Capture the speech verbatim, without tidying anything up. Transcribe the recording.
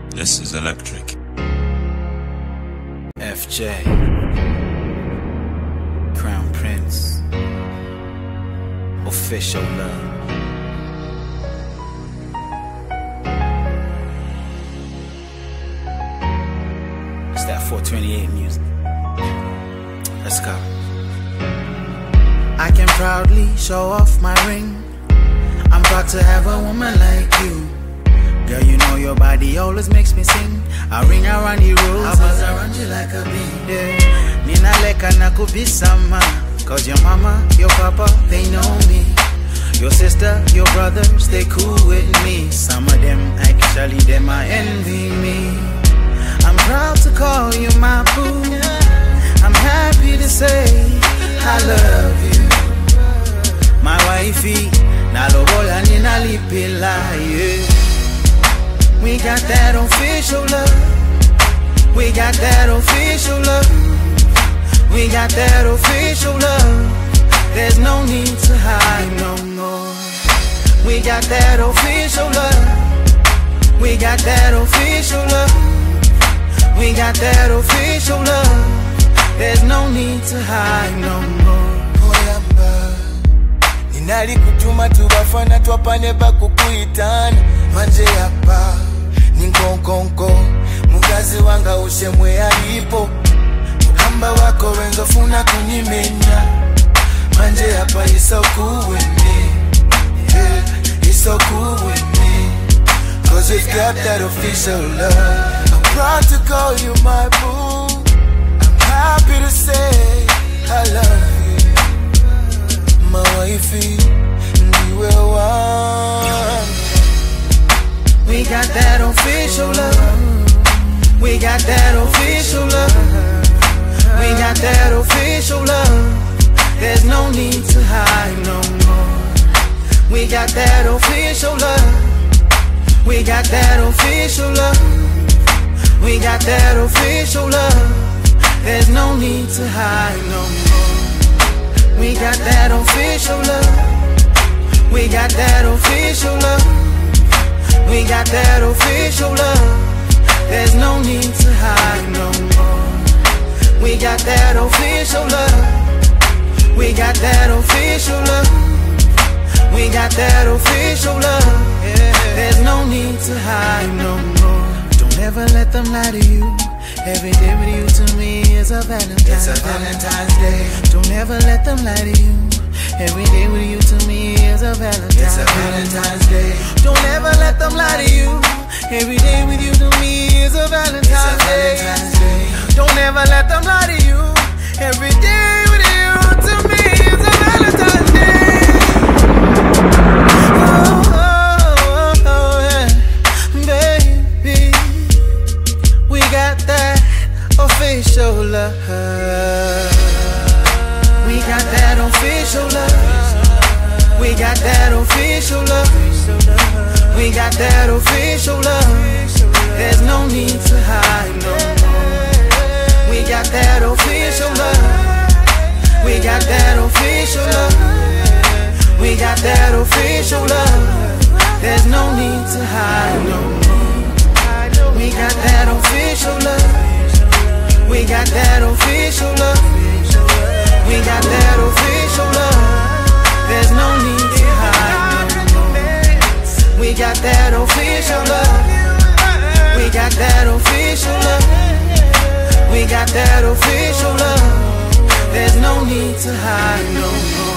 This is electric. F J Crown Prince Official Love. It's that four twenty-eight music. Let's go. I can proudly show off my ring. I'm proud to have a woman like you. Girl, you know your body always makes me sing. I ring around the roses, I buzz around you like a bee. Yeah, Nina leka na kubisama. Cause your mama, your papa, they know me. Your sister, your brothers, they cool with me. Some of them, actually, they might envy me. I'm proud to call you my boo. I'm happy to say I love you. My wifey, nalobola nina lipila, yeah. We got that official love. We got that official love. We got that official love. There's no need to hide no more. We got that official love. We got that official love. We got that official love. There's no need to hide no more. Ninali kutuma tubafana twapane bakukuitana manje hapa ninkonkonko mugazi wanga ushemwe alipo mukamba wako wenzofuna kunimenya manje hapa it's so cool with me, yeah, it's so cool with me, cause we've got that official love. I'm proud to call you my boo. I'm happy to say I love you, my wifey, we will one. We got that official love. We got that official love. We got that official love. There's no need to hide no more. We got that official love. We got that official love. We got that official love. There's no need to hide no more. We got that official love. We got that official love. We got that official love. There's no need to hide no more. We got that official love. We got that official love. We got that official love. There's no need to hide no more. Don't ever let them lie to you. Every day with you to me is a Valentine's It's a Valentine's Day. Don't ever let them lie to you. Every day with you to me is a Valentine's Day. It's a Valentine's Day. Don't ever let them lie to you. Every day with you to me is a Valentine's, it's a Valentine's Day. Day. Don't ever let them lie to you. Every day with you to me is a Valentine's Day. Oh, oh, oh, oh yeah. Baby, we got that official love. We got that official love. We got that official love. We got that official love. There's no need to hide no more. We got that official love. We got that official love. We got that official love. There's no need to hide no more. We got that official love. We got that official love. We got that official love. There's no need to hide no more. We got that official love. We got that official love. We got that official love. There's no need to hide no more.